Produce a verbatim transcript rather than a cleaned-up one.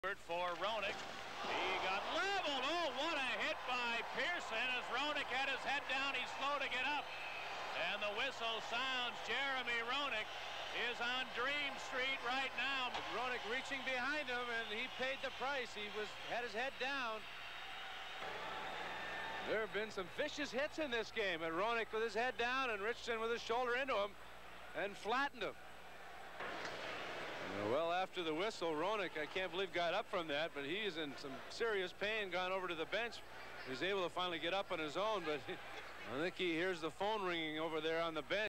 For Roenick. He got leveled. Oh, what a hit by Pearson as Roenick had his head down. He's slow to get up. And the whistle sounds. Jeremy Roenick is on Dream Street right now. Roenick reaching behind him, and he paid the price. He was had his head down. There have been some vicious hits in this game, and Roenick with his head down and Richardson with his shoulder into him and flattened him. Well, after the whistle, Roenick, I can't believe, got up from that, but he is in some serious pain, gone over to the bench. He's able to finally get up on his own, but I think he hears the phone ringing over there on the bench.